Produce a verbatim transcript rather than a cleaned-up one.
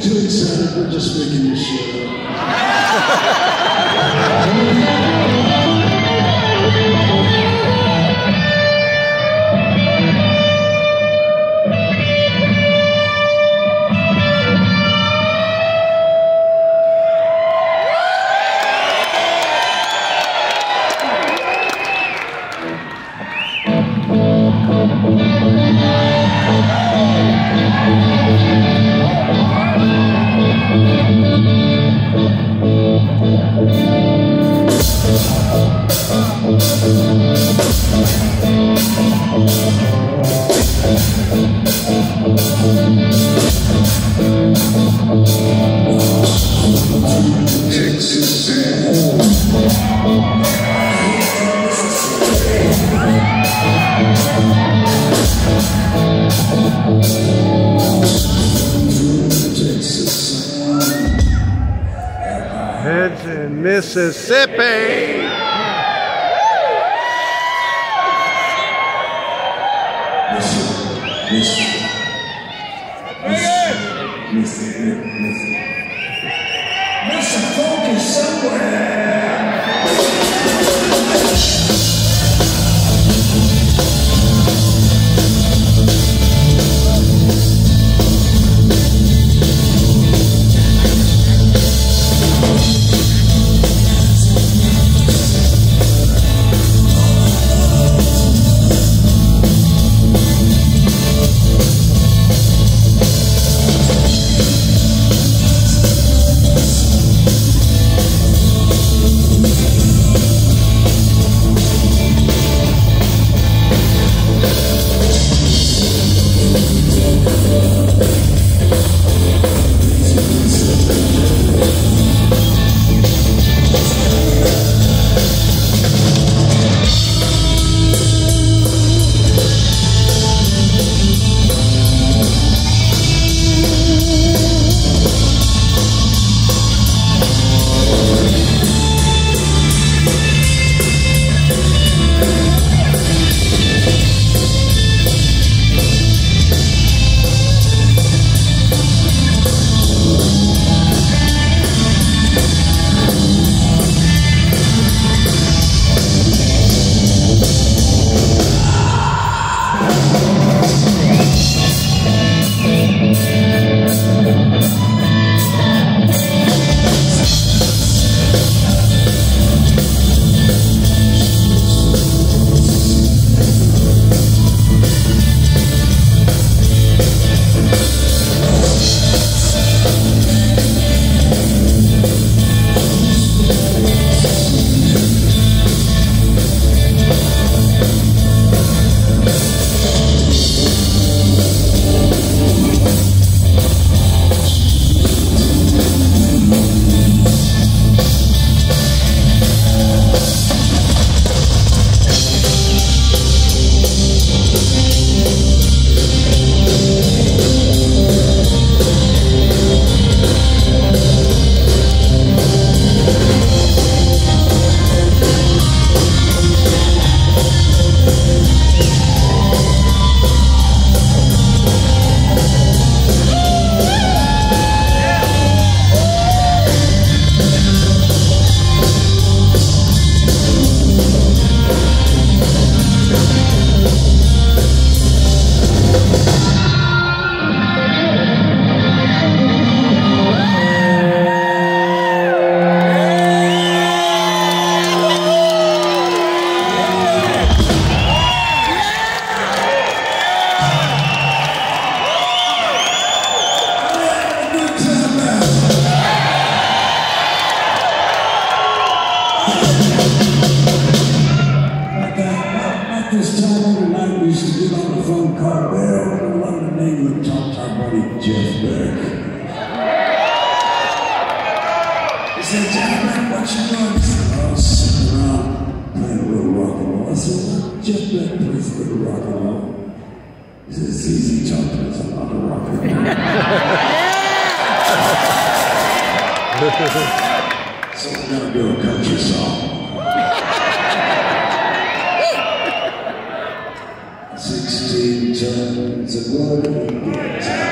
too excited. We're just making this shit up. It's in Mississippi. Listen, listen, listen, listen, listen. There's some focus somewhere. This time of the night, we used to get on the phone call. Well, what the name would talk to our buddy Jeff Beck. He said, Jeff Beck, what you doing? He said, I was sitting around playing a little rock and roll. I said, Jeff Beck plays a little rock and roll. He said, it's easy to talk to us about the rock and roll. So we're going to do a country song. Sixteen tons of blood.